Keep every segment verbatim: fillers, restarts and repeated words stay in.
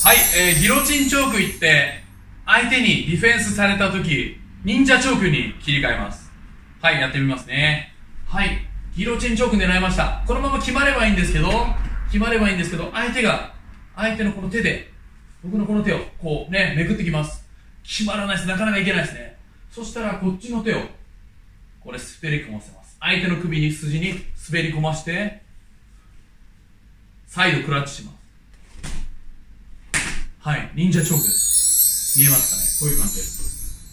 はい、えー、ギロチンチョーク行って相手にディフェンスされた時忍者チョークに切り替えます。はい、やってみますね。はい、ギロチンチョーク狙いました。このまま決まればいいんですけど決まればいいんですけど相手が相手のこの手で僕のこの手をこうねめくってきます。決まらないです。なかなかいけないですね。そしたらこっちの手をこれ滑り込ませます。相手の首に筋に滑り込まして再度クラッチします。はい、忍者チョークです。見えますかね。こういう感じです。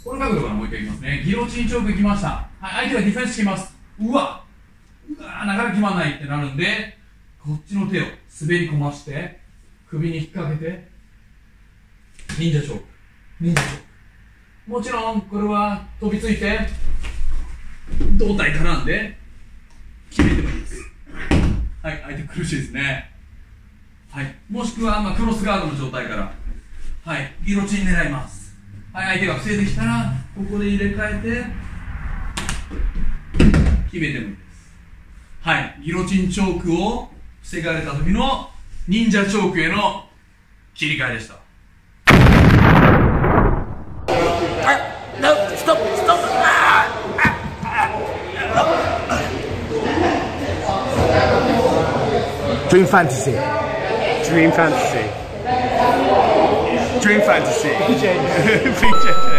この角度からもう一回いきますね。ギロチンチョークいきました。はい、相手がディフェンスします。うわうわなかなか決まらないってなるんでこっちの手を滑り込まして首に引っ掛けて忍者チョーク忍者チョーク。もちろんこれは飛びついて胴体絡んで決めてもいいです。はい、相手苦しいですね。はい、もしくは、まあ、クロスガードの状態からはい、ギロチン狙います。はい、相手が防いできたらここで入れ替えて決めてもいいです。はい、ギロチンチョークを防がれた時の忍者チョークへの切り替えでした。 Dream fantasy. Dream fantasy. Dream fantasy. B J. B J.